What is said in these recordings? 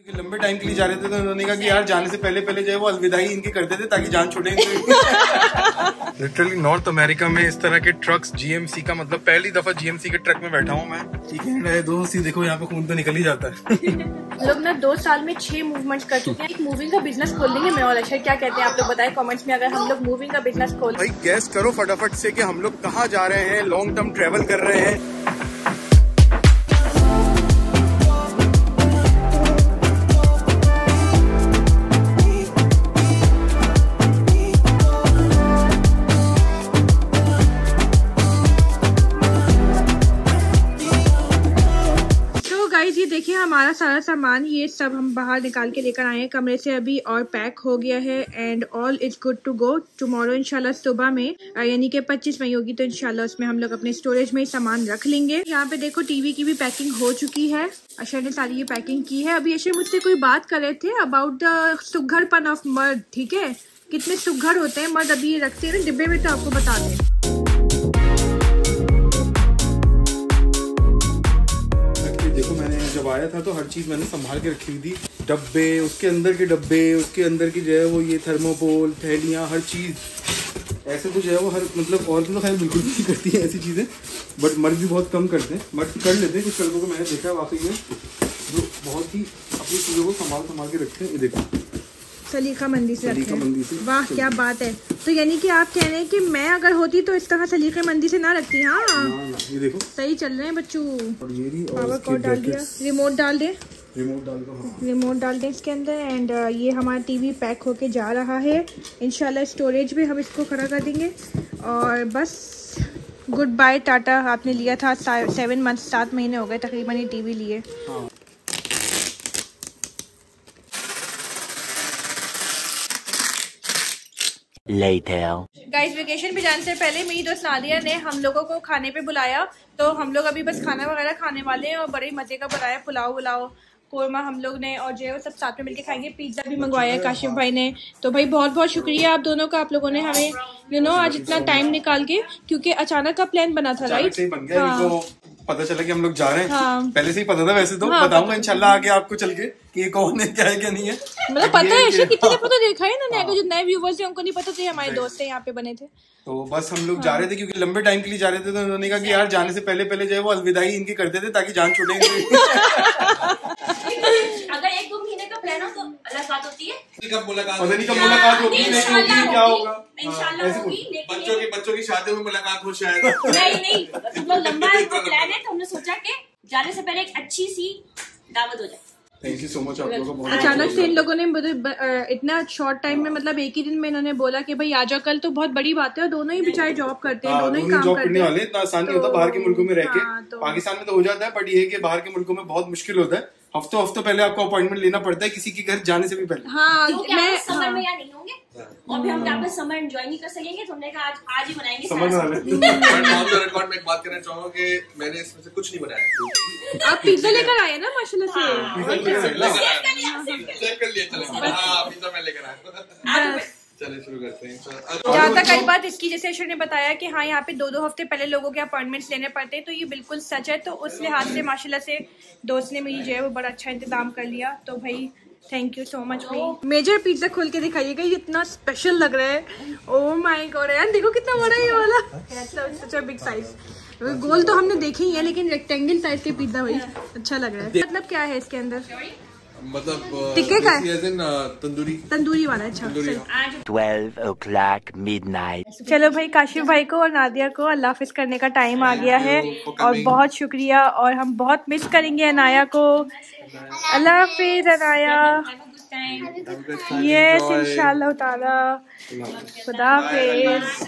लंबे टाइम के लिए जा रहे थे तो उन्होंने कहा कि यार जाने से पहले जो है वो अलविदाई इनकी करते थे ताकि जान छूटे। लिटरली नॉर्थ अमेरिका में इस तरह के ट्रक्स जीएमसी का मतलब पहली दफा जीएमसी के ट्रक में बैठा हूँ मैं। ठीक है दोस्त, देखो यहाँ पे खून तो निकल ही जाता है। लोग ना 2 साल में 6 मूवमेंट्स कर चुके हैं। एक मूविंग का बिजनेस खोल लेंगे मैं और अक्षय, क्या कहते हैं आप लोग बताएं कमेंट्स में। अगर हम लोग मूविंग का बिजनेस खोल, भाई गैस करो फटाफट से कि हम लोग कहाँ जा रहे हैं। लॉन्ग टर्म ट्रेवल कर रहे हैं। ये देखिए हमारा सारा सामान ये सब हम बाहर निकाल के लेकर आए हैं कमरे से अभी, और पैक हो गया है and all is good to go. Tomorrow इंशाल्लाह सुबह में यानी कि 25 मई होगी तो इंशाल्लाह उसमें हम लोग अपने स्टोरेज में ही सामान रख लेंगे। यहाँ पे देखो टीवी की भी पैकिंग हो चुकी है। अशर ने सारी ये पैकिंग की है। अभी अशर मुझसे कोई बात कर रहे थे अबाउट द सुघड़पन ऑफ मर्द। ठीक है, कितने सुघड़ होते हैं मर्द। अभी ये रखते हैं ना डिब्बे में तो आपको बता दें। देखो मैंने जब आया था तो हर चीज मैंने संभाल के रखी हुई थी। डब्बे, उसके अंदर के डब्बे, उसके अंदर की जो है वो ये थर्मोकोल, थैलियाँ, हर चीज ऐसे कुछ है वो हर मतलब औरतें तो खैर बिल्कुल नहीं करती है ऐसी चीजें, बट मर्द भी बहुत कम करते हैं। मर्द कर लेते हैं कुछ लड़कों को मैंने देखा है वाकई में जो बहुत ही अपनी चीजों को संभाल के रखते हैं। ये देखो सलीका मंदी से रखते हैं। वाह क्या बात है। तो यानी कि आप कह रहे हैं कि मैं अगर होती तो इस तरह सलीके मंदी से ना रखती। हाँ ये देखो सही चल रहे हैं बच्चों। पावर कॉर्ड डाल दिया, रिमोट डाल दें, रिमोट डाल दें इसके अंदर। एंड ये हमारा टीवी पैक होके जा रहा है इंशाल्लाह। स्टोरेज में हम इसको खड़ा कर देंगे और बस गुड बाय टाटा। आपने लिया था 7 मंथ 7 महीने हो गए तकरीबन ये टीवी लिए। गाइस वेकेशन पे जाने से पहले मेरी दोस्त नादिया ने हम लोगों को खाने पे बुलाया, तो हम लोग अभी बस खाना वगैरह खाने वाले हैं और बड़े मजे का बनाया पुलाव कोरमा हम लोग ने, और जो है वो सब साथ में मिलके खाएंगे। पिज्जा भी मंगवाया है काशिफ भाई ने। तो भाई बहुत बहुत शुक्रिया आप दोनों का। आप लोगों ने हमें आज इतना टाइम निकाल के, क्योंकि अचानक का प्लान बना था राइट। पता चला कि हम लोग जा रहे हैं। हाँ। पहले से ही पता था वैसे तो। हाँ, बताऊंगा इंशाल्लाह आगे आपको चल के कि ये कौन है, क्या है क्या नहीं है। मतलब पता है कितने दफा तो देखा है ना, जो नए व्यूवर्स हैं उनको नहीं पता थे हमारे दोस्त हैं यहाँ पे बने थे। तो बस हम लोग जा रहे थे क्योंकि लंबे टाइम के लिए जा रहे थे तो उन्होंने कहा कि यार जाने से पहले जो है वो अलविदाई इनकी करते थे ताकि जान छूटे। अगर 1-2 महीने का प्लान हो तो मुलाकात होती है। कब मुलाकात होगी क्या होगा इंशाल्लाह होगी। बच्चों की शादी में मुलाकात हो शायद। नहीं तो लंबा प्लान है तो हमने सोचा कि जाने से पहले एक अच्छी सी दावत हो जाए। थैंक यू सो मच आप लोगों को। अचानक से इन लोगों ने इतना शॉर्ट टाइम में मतलब एक ही दिन में इन्होंने बोला कि भाई आ जाओ कल, तो बहुत बड़ी बात है। और दोनों ही बेचारे जॉब करते हैं, दोनों ही काम करने वाले। इतना आसान नहीं होता बाहर के मुल्कों में रह के। पाकिस्तान में तो हो जाता है, बट ये है कि बाहर के मुल्कों में बहुत मुश्किल होता है। हफ्तों पहले आपको अपॉइंटमेंट लेना पड़ता है किसी के घर जाने से भी पहले। हाँ, मैं समर में यहाँ नहीं होंगे और फिर हम यहाँ पे समर एंजॉय नहीं कर सकेंगे, तो हमने कहा आज ही बनाएंगे समर। रिकॉर्ड में एक बात कहना चाहूंगा कि मैंने इसमें से कुछ नहीं बनाया। आप पिज्जा लेकर आए ना माशाल्लाह से। पिज्जा मैं लेकर आया। चलिए शुरू करते हैं। जहाँ तक कई बात इसकी, जैसे अशर ने बताया कि हाँ यहाँ पे 2 हफ्ते पहले लोगों के अपॉइंटमेंट्स लेने पड़ते हैं, तो ये बिल्कुल सच है। तो उस लिहाज से माशाल्लाह से दोस्त ने मेरी जो है वो बड़ा अच्छा इंतजाम कर लिया। तो भाई थैंक यू सो मच भाई। मेजर पिज्जा खोल के दिखाइएगा, ये इतना स्पेशल लग रहा है। ओह माय गॉड यार देखो कितना बड़ा है ये वाला। सच अ बिग साइज। गोल तो हमने देखे ही है, लेकिन रेक्टेंगल साइज के पिज्जा भाई अच्छा लग रहा है। मतलब क्या है इसके अंदर, मतलब टिक्के का तंदूरी वाला। अच्छा 12 o'clock midnight। चलो भाई काशिफ भाई को और नादिया को अल्लाह हाफिज करने का टाइम आ गया है और बहुत शुक्रिया, और हम बहुत मिस करेंगे अनाया को। अल्लाह हाफिज अनाया। यस इंशाल्लाह ताला। खुदा हाफिज।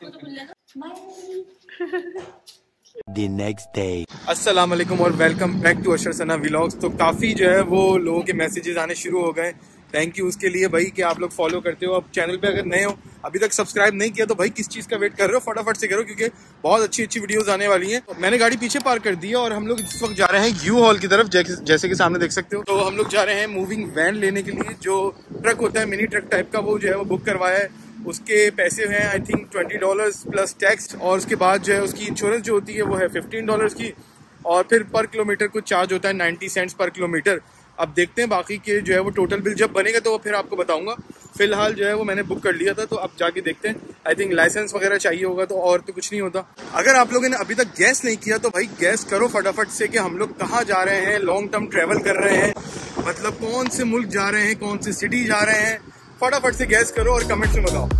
The next day. अस्सलाम वालेकुम और welcome back to Ashar Sana vlogs. तो काफ़ी जो है वो लोगों के मैसेजेस आने शुरू हो गए। थैंक यू उसके लिए भाई कि आप लोग फॉलो करते हो। अब चैनल पे अगर नए हो, अभी तक सब्सक्राइब नहीं किया तो भाई किस चीज़ का वेट कर रहे हो, फटाफट से करो क्योंकि बहुत अच्छी वीडियोस आने वाली हैं। तो मैंने गाड़ी पीछे पार्क कर दी है और हम लोग इस वक्त जा रहे हैं यू हॉल की तरफ, जैसे कि सामने देख सकते हो। तो हम लोग जा रहे हैं मूविंग वैन लेने के लिए। जो ट्रक होता है मिनी ट्रक टाइप का, वो जो है वो बुक करवाया है। उसके पैसे हैं आई थिंक $20 प्लस टैक्स, और उसके बाद जो है उसकी इंश्योरेंस जो होती है वो है $15 की, और फिर पर किलोमीटर कुछ चार्ज होता है 90 सेंट्स पर किलोमीटर। अब देखते हैं बाकी के जो है वो टोटल बिल जब बनेगा तो फिर आपको बताऊंगा। फिलहाल जो है वो मैंने बुक कर लिया था, तो अब जाके देखते हैं। आई थिंक लाइसेंस वगैरह चाहिए होगा, तो और तो कुछ नहीं होता। अगर आप लोगों ने अभी तक गैस नहीं किया तो भाई गैस करो फटाफट से कि हम लोग कहाँ जा रहे हैं, लॉन्ग टर्म ट्रेवल कर रहे हैं, मतलब कौन से मुल्क जा रहे हैं, कौन सी सिटी जा रहे हैं। फटाफट से गैस करो और कमेंट्स में बताओ।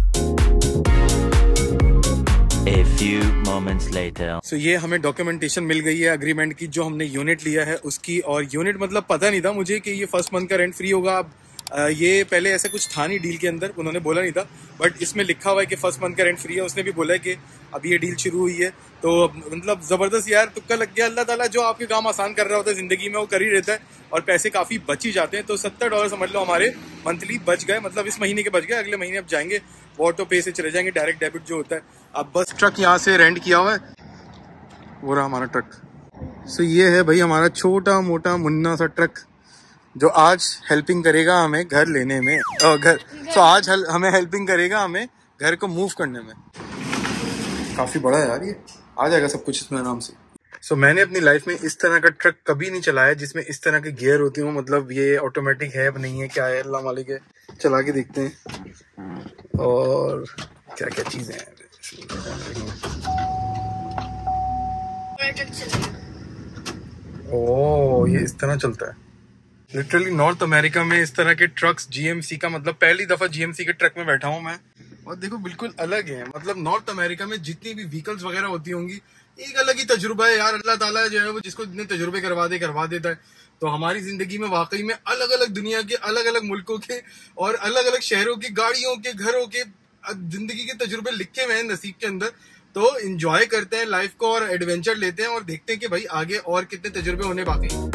A few moments later. So, ये हमें डॉक्यूमेंटेशन मिल गई है अग्रीमेंट की, जो हमने यूनिट लिया है उसकी। और यूनिट मतलब पता नहीं था मुझे कि ये फर्स्ट मंथ का रेंट फ्री होगा। अब ये पहले ऐसा कुछ था नहीं डील के अंदर, उन्होंने बोला नहीं था, बट इसमें लिखा हुआ है कि फर्स्ट मंथ का रेंट फ्री है। उसने भी बोला है कि अब ये डील शुरू हुई है, तो मतलब ज़बरदस्त यार, तुक्का लग गया। अल्लाह ताला जो आपके काम आसान कर रहा होता है ज़िंदगी में वो कर ही रहता है, और पैसे काफ़ी बच ही जाते हैं। तो $70 समझ लो हमारे मंथली बच गए, मतलब इस महीने के बच गए। अगले महीने अब जाएंगे वो ऑटो पे से चले जाएंगे, डायरेक्ट डेबिट जो होता है। अब बस ट्रक यहाँ से रेंट किया हुआ है, वो रहा हमारा ट्रक। सो ये है भाई हमारा छोटा मोटा मुन्ना सा ट्रक, जो आज हेल्पिंग करेगा हमें घर लेने में, आज हमें हेल्पिंग करेगा हमें घर को मूव करने में। काफी बड़ा है यार, ये आ जाएगा सब कुछ इसमें आराम से। सो मैंने अपनी लाइफ में इस तरह का ट्रक कभी नहीं चलाया जिसमें इस तरह के गियर होती हूँ। मतलब ये ऑटोमेटिक है नहीं है, क्या है, अल्लाह मालिक है। चला के देखते हैं और क्या क्या चीजें हैं। ओह, ये इस तरह चलता है। लिटरली नॉर्थ अमेरिका में इस तरह के ट्रक्स, जीएमसी का, मतलब पहली दफा जीएमसी के ट्रक में बैठा हूँ मैं, और देखो बिल्कुल अलग है। मतलब नॉर्थ अमेरिका में जितनी भी व्हीकल्स वगैरह होती होंगी, एक अलग ही तजुर्बा है यार। अल्लाह ताला जो है वो जिसको जितने तजुर्बे करवा देता है। तो हमारी जिंदगी में वाकई में अलग अलग दुनिया के, अलग अलग मुल्कों के और अलग अलग शहरों की, गाड़ियों के, घरों के, जिंदगी के तजुर्बे लिखे हुए हैं नसीब के अंदर। तो एंजॉय करते हैं लाइफ को और एडवेंचर लेते हैं, और देखते हैं कि भाई आगे और कितने तजुर्बे होने बाकी हैं।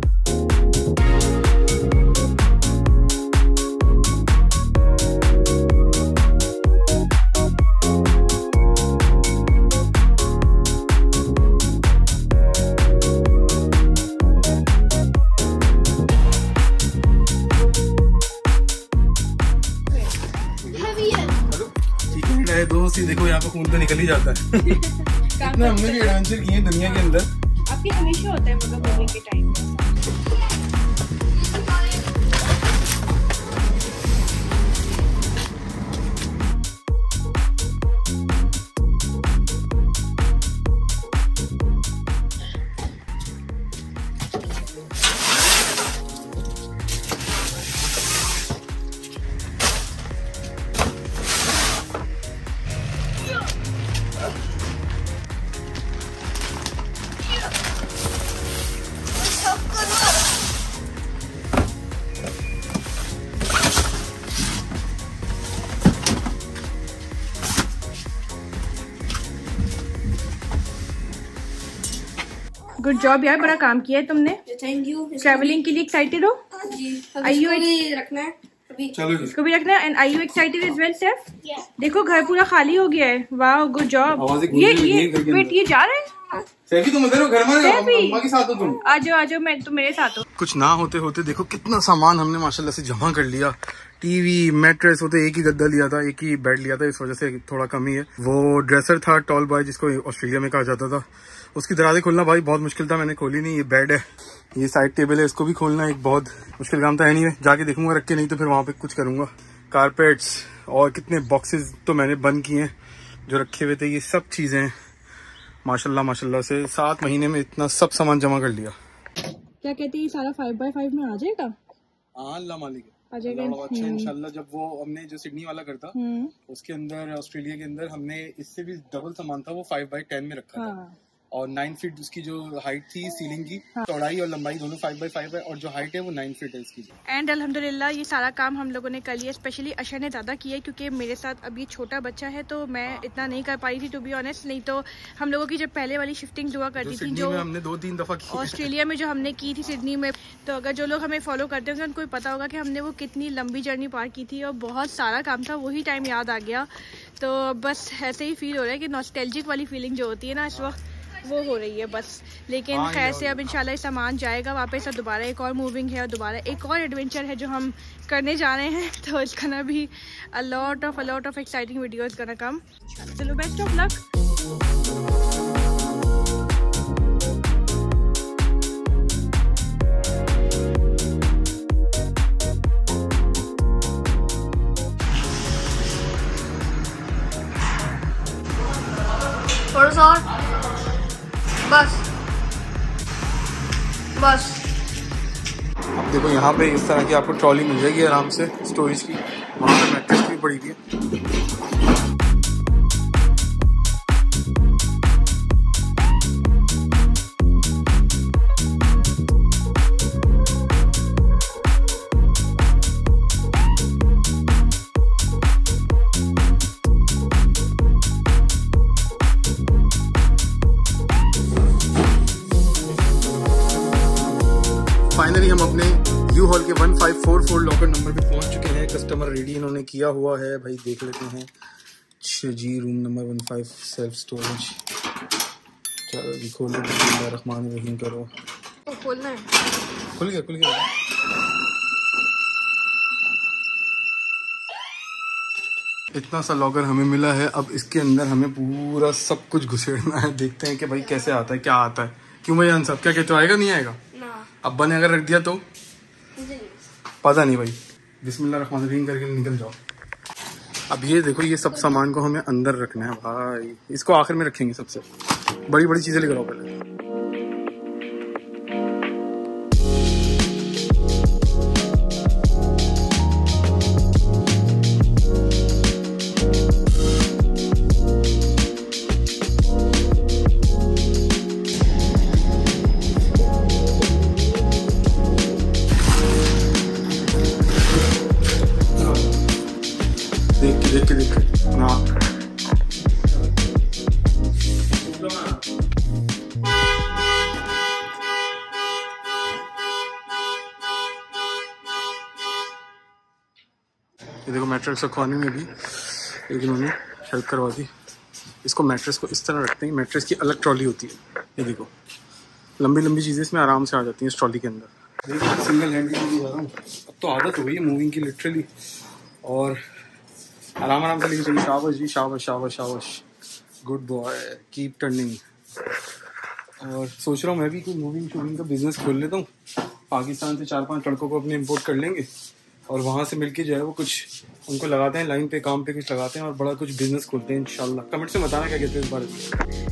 दोस्त ही देखो, यहाँ पे खून तो निकल ही जाता है। इतना हमने भी एडवेंचर किए दुनिया के अंदर। आपके हमेशा होता है मतलब मूविंग के टाइम पे। गुड जॉब यार, बड़ा काम किया है तुमने। Thank you. ट्रैवलिंग के लिए एक्साइटेड हो? रखना है अभी, चलो इसको भी रखना है। And I you excited as well safe? देखो घर पूरा खाली हो गया है। वाह, गुड जॉब। ये वेट, ये जा रहे हैं? तुम उधर हो, घर में अम्मा के साथ हो तुम? आ जाओ, मैं तुम मेरे साथ हो। कुछ ना होते होते देखो कितना सामान हमने माशाल्लाह से जमा कर लिया। टीवी, मैट्रेस, होते एक ही गद्दा लिया था, एक ही बेड लिया था, इस वजह से थोड़ा कम ही है। वो ड्रेसर था टॉल बॉय, जिसको ऑस्ट्रेलिया में कहा जाता था, उसकी दराजें खोलना भाई बहुत मुश्किल था, मैंने खोली नहीं। ये बेड है, ये साइड टेबल है, इसको भी खोलना एक बहुत मुश्किल काम था। नहीं है, जाके देखूंगा रख के, नहीं तो फिर वहां पे कुछ करूंगा। कारपेट्स और कितने बॉक्सेस तो मैंने बंद किए हैं जो रखे हुए थे। ये सब चीजें माशाल्लाह माशाल्लाह से 7 महीने में इतना सब सामान जमा कर लिया। क्या कहते हैं, सारा 5x5 में आ जाएगा? हाँ, अल्लाह मालिक आ जाएगा अच्छा इंशाल्लाह। जब वो हमने जो सिडनी वाला करता उसके अंदर, ऑस्ट्रेलिया के अंदर, हमने इससे भी डबल सामान था, वो 5x10 में रखा था। और 9 फीट उसकी जो हाइट थी सीलिंग की, चौड़ाई और लंबाई दोनों 5x5 है, और जो हाइट है वो 9 फीट है इसकी। एंड अल्हम्दुलिल्लाह ये सारा काम हम लोगों ने कर लिया। स्पेशली अशर ने ज़्यादा किया क्योंकि मेरे साथ अभी छोटा बच्चा है, तो मैं इतना नहीं कर पाई थी टू बी ऑनेस्ट। नहीं तो हम लोगों की जब पहले वाली शिफ्टिंग हुआ करती थी, जो हमने 2-3 दफा की ऑस्ट्रेलिया में जो हमने की थी सिडनी में, तो अगर जो लोग हमें फॉलो करते होंगे उनको पता होगा कि हमने वो कितनी लंबी जर्नी पार की थी, और बहुत सारा काम था। वही टाइम याद आ गया, तो बस ऐसे ही फील हो रहा है कि नॉस्टैल्जिक वाली फीलिंग जो होती है ना इस वक्त, वो हो रही है बस। लेकिन खैर से अब इंशाल्लाह सामान जाएगा वापस, और दोबारा एक और मूविंग है, और दोबारा एक और एडवेंचर है जो हम करने जा रहे हैं। तो it's gonna be a lot of exciting videos gonna come. चलो, बेस्ट ऑफ लक। बस और बस बस। अब देखो यहाँ पे इस तरह की आपको ट्रॉली मिल जाएगी आराम से स्टोरेज की, वहाँ पे मैट्रेस भी पड़ी हुई है। फाइनली हम अपने यू हॉल के 1544 लॉकर नंबर पे पहुंच चुके हैं। कस्टमर रेडी इन्होंने किया हुआ है, भाई देख लेते हैं। अच्छा जी, रूम नंबर 15 सेल्फ स्टोरेज। चलो जी खोलो, बिस्मिल्लाहिर्रहमानिर्रहीम रहीम करो। खोलना है, खुल गया खुल गया। इतना सा लॉकर हमें मिला है, अब इसके अंदर हमें पूरा सब कुछ घुसेड़ना है। देखते हैं कि भाई कैसे आता है, क्या आता है। क्यों भाई अनसब, क्या कहते हो, आएगा नहीं आएगा? अब्बा ने अगर रख दिया तो पता नहीं भाई। बिस्मिल्लाहिर्रहमानिर्रहीम करके निकल जाओ। अब ये देखो, ये सब सामान को हमें अंदर रखना है भाई, इसको आखिर में रखेंगे। सबसे बड़ी बड़ी चीजें लेकर आओ पहले। देख ना ये देखो, मैट्रेस रखवाने में भी एक इन्होंने हेल्प करवा दी। इसको मैट्रेस को इस तरह रखते हैं, मैट्रेस की अलग ट्रॉली होती है। ये देखो, लंबी लंबी चीज़ें इसमें आराम से आ जाती हैं इस ट्रॉली के अंदर। देखो सिंगल हैंडल जा रहा हूँ, अब तो आदत हो गई है मूविंग की लिटरली, और आराम आराम से लेके चलिए। शाबाश जी, शाबाश शाबाश शाबाश, गुड बॉय, कीप टर्निंग। और सोच रहा हूँ मैं भी कोई मूविंग शूविंग का बिजनेस खोल लेता हूँ। पाकिस्तान से 4-5 लड़कों को अपने इंपोर्ट कर लेंगे और वहाँ से मिलके जो है वो कुछ उनको लगाते हैं लाइन पे, काम पे कुछ लगाते हैं और बड़ा कुछ बिजनेस खोलते हैं इंशाल्लाह। कमेंट से बताना क्या कहते हैं इस बारे में।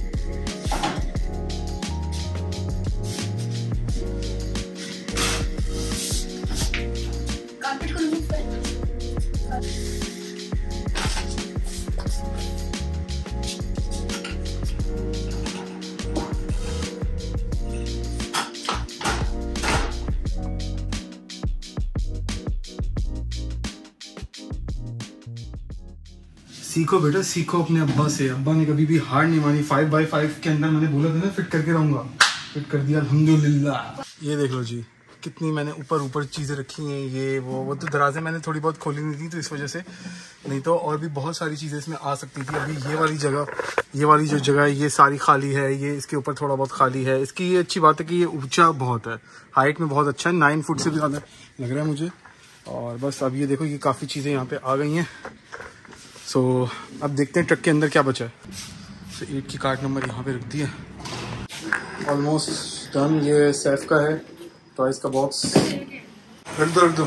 सीखो बेटा, सीखो अपने अब्बा से। अब्बा ने कभी भी हार नहीं मानी। 5x5 के अंदर मैंने बोला था ना फिट करके रहूंगा, फिट कर दिया अल्हम्दुलिल्लाह। ये देख लो जी, कितनी मैंने ऊपर चीज़ें रखी हैं। ये वो तो दराजें मैंने थोड़ी बहुत खोली नहीं थी तो इस वजह से, नहीं तो और भी बहुत सारी चीज़ें इसमें आ सकती थी। अभी ये वाली जगह, ये वाली जो जगह है ये सारी खाली है। ये इसके ऊपर थोड़ा बहुत खाली है। इसकी ये अच्छी बात है कि ये ऊंचा बहुत है, हाइट में बहुत अच्छा है, 9 फुट से भी ज़्यादा लग रहा है मुझे। और बस अब ये देखो, ये काफ़ी चीज़ें यहाँ पे आ गई हैं। सो अब देखते हैं ट्रक के अंदर क्या बचा है। तो 8 की कार्ड नंबर यहाँ पे रख दिया, ऑलमोस्ट डन। ये सैफ का है, टॉयज का बॉक्स रख दो।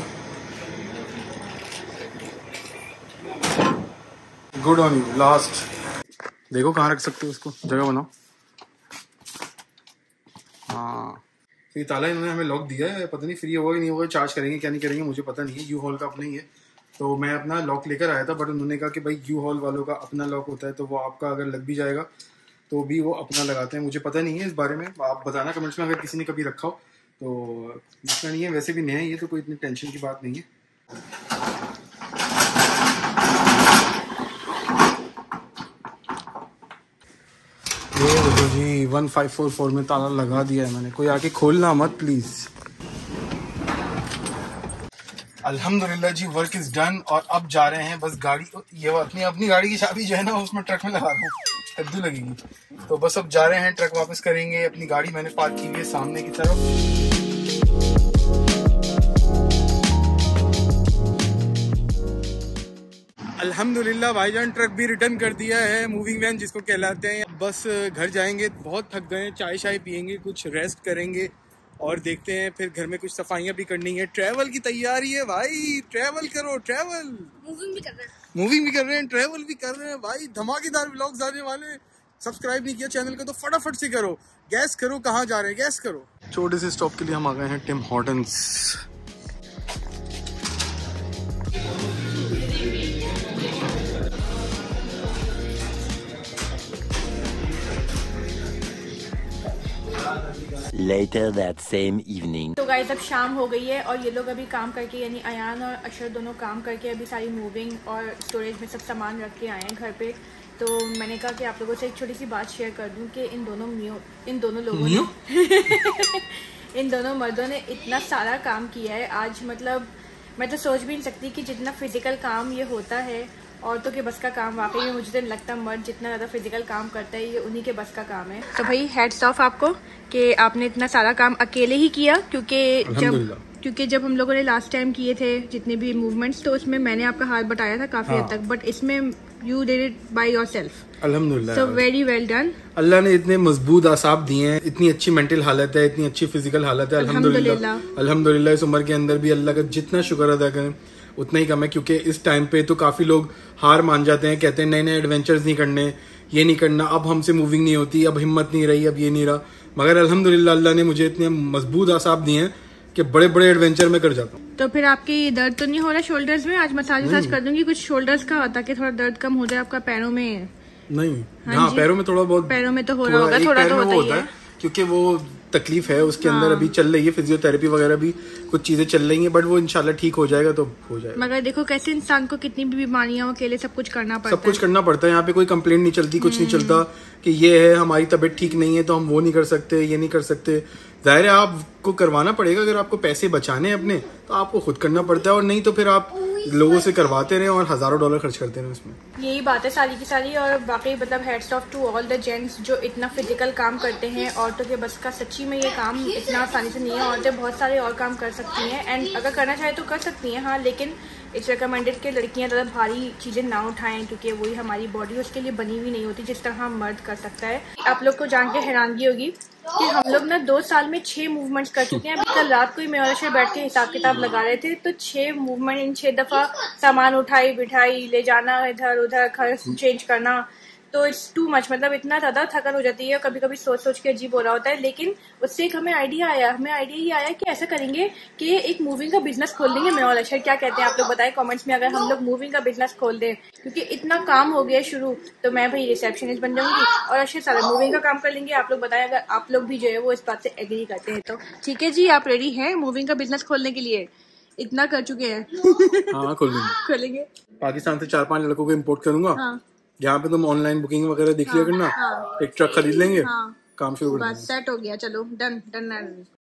Good on you. लास्ट देखो कहाँ रख सकते हो उसको, जगह बनाओ। हाँ, तो ये ताला इन्होंने हमें लॉक दिया है, पता नहीं फ्री होगा कि नहीं होगा, चार्ज करेंगे क्या नहीं करेंगे मुझे पता नहीं है। यू हॉल का अपना ही है, तो मैं अपना लॉक लेकर आया था, बट उन्होंने कहा कि भाई यू हॉल वालों का अपना लॉक होता है, तो वो आपका अगर लग भी जाएगा तो भी वो अपना लगाते हैं। मुझे पता नहीं है इस बारे में, आप बताना कमेंट्स में अगर किसी ने कभी रखा हो। तो इतना नहीं है, वैसे भी नया है ये, तो कोई इतनी टेंशन की बात नहीं है। ये देखो जी, 1544 में ताला लगा दिया है मैंने। कोई आके खोलना मत प्लीज। अल्हम्दुलिल्लाह जी, वर्क इज डन। और अब जा रहे हैं बस गाड़ी, ये अपनी गाड़ी की चाबी जो है ना उसमें ट्रक में लगा दूं, कद्दू लगेगी। तो बस अब जा रहे हैं, ट्रक वापस करेंगे। अपनी गाड़ी मैंने पार्क की हुई है सामने की तरफ। अल्हम्दुलिल्लाह भाईजान, ट्रक भी रिटर्न कर दिया है, मूविंग वैन जिसको कहलाते हैं। बस घर जाएंगे, बहुत थक गए, चाय शाय पियेंगे, कुछ रेस्ट करेंगे और देखते हैं फिर घर में कुछ सफाइयाँ भी करनी है। ट्रैवल की तैयारी है भाई, ट्रैवल करो, ट्रैवल। मूविंग भी कर रहे हैं, ट्रैवल भी कर रहे हैं भाई। धमाकेदार व्लॉग्स आने वाले, सब्सक्राइब नहीं किया चैनल को तो फटाफट से करो। गैस करो कहाँ जा रहे हैं, गैस करो। छोटे से स्टॉप के लिए हम आ गए हैं Tim Hortons. Later that same evening. तो गाइस अब शाम हो गई है और ये लोग अभी काम करके, यानी अयान और अशर दोनों काम करके अभी सारी मूविंग और स्टोरेज में सब सामान रख के आए हैं घर पे। तो मैंने कहा कि आप लोगों से एक छोटी सी बात शेयर कर दूं कि इन दोनों लोगों ने इन दोनों मर्दों ने इतना सारा काम किया है आज, मतलब मैं तो सोच भी नहीं सकती कि जितना फिजिकल काम ये होता है औरतों के बस का काम। वाकई में मुझे तो लगता मर्द जितना ज़्यादा फिजिकल काम करता है ये उन्हीं के बस का काम है। तो भाई हेड्स ऑफ आपको कि आपने इतना सारा काम अकेले ही किया, क्योंकि जब हम लोगों ने लास्ट टाइम किए थे जितने भी मूवमेंट्स तो उसमें मैंने आपका हाथ बटाया था काफी हद तक, बट इसमें you did it by yourself. अल्हम्दुलिल्लाह, सो वेरी वेल डन। अल्लाह ने इतने मजबूत आसाब दिए हैं, इतनी अच्छी मेंटल हालत है, इतनी अच्छी फिजिकल हालत है। अल्हम्दुलिल्लाह इस उम्र के अंदर भी अल्लाह का जितना शुक्र अदा करें उतना ही कम है, क्योंकि इस टाइम पे तो काफी लोग हार मान जाते हैं, कहते हैं नए नए एडवेंचर्स नहीं करने, ये नहीं करना, अब हमसे मूविंग नहीं होती, अब हिम्मत नहीं रही, अब ये नहीं रहा। मगर अल्हम्दुलिल्लाह अल्लाह ने मुझे इतने मजबूत आसाब दिए हैं कि बड़े बड़े एडवेंचर में कर जाता हूँ। तो फिर आपकी दर्द तो नहीं हो रहा शोल्डर्स में? आज मसाज कर दूंगी कुछ शोल्डर्स का ताकि थोड़ा दर्द कम हो जाए आपका पैरों में। नहीं हाँ पैरों में थोड़ा बहुत, पैरों में तो हो रहा होगा, थोड़ा तो होता है क्योंकि वो तकलीफ है उसके अंदर अभी चल रही है, फिजियोथेरेपी वगैरह भी कुछ चीजें चल रही हैं, बट वो इंशाल्लाह ठीक हो जाएगा तो हो जाएगा। मगर देखो कैसे इंसान को कितनी भी बीमारियां अकेले सब कुछ करना पड़ता है। यहाँ पे कोई कंप्लेंट नहीं चलती, कुछ नहीं चलता कि ये है हमारी तबीयत ठीक नहीं है तो हम वो नहीं कर सकते, ये नहीं कर सकते। जाहिर है आपको करवाना पड़ेगा, अगर आपको पैसे बचाने हैं अपने तो आपको खुद करना पड़ता है, और नहीं तो फिर आप लोगों से करवाते रहे और हजारों डॉलर खर्च करते रहे उसमें। यही बात है सारी की सारी। और बाकी मतलब hats off to all the gents जो इतना फिजिकल काम करते हैं। औरतों के बस का सच्ची में ये काम इतना आसानी से नहीं है, औरतें बहुत सारे और काम कर सकती हैं एंड अगर करना चाहे तो कर सकती हैं हाँ, लेकिन इट्स रिकमेंडेड कि लड़कियां ज़्यादा भारी चीज़ें ना उठाएं क्योंकि वही हमारी बॉडी उसके लिए बनी हुई नहीं होती जिस तरह हम मर्द कर सकता है। आप लोग को जान के हैरानगी होगी कि हम लोग ना 2 साल में 6 मूवमेंट्स कर चुके हैं। अभी कल रात को ही मैं और अशर बैठ के हिसाब किताब लगा रहे थे तो 6 मूवमेंट इन 6 दफा सामान उठाई बिठाई ले जाना इधर उधर, घर चेंज करना, तो इट्स टू मच। मतलब इतना ज्यादा थकन हो जाती है, कभी कभी सोच सोच के अजीब हो रहा होता है। लेकिन उससे एक हमें आइडिया ही आया कि ऐसा करेंगे कि एक मूविंग का बिजनेस खोल देंगे मैं और अशर। क्या कहते हैं आप लोग बताएं कमेंट्स में, अगर हम लोग मूविंग का बिजनेस खोल दें, क्योंकि इतना काम हो गया शुरू, तो मैं भाई रिसेप्शनिस्ट बन जाऊंगी और अशर सारा मूविंग का काम कर लेंगे। आप लोग बताएं अगर आप लोग भी जो है वो इस बात से एग्री करते हैं तो। ठीक है जी, आप रेडी हैं मूविंग का बिजनेस खोलने के लिए? इतना कर चुके हैं हाँ खोलेंगे। पाकिस्तान से 4-5 लड़कों को इम्पोर्ट करूंगा। यहाँ पे तुम ऑनलाइन बुकिंग वगैरह देख लिया करना, एक ट्रक खरीद लेंगे, काम शुरू कर देंगे। बस सेट हो गया, चलो डन।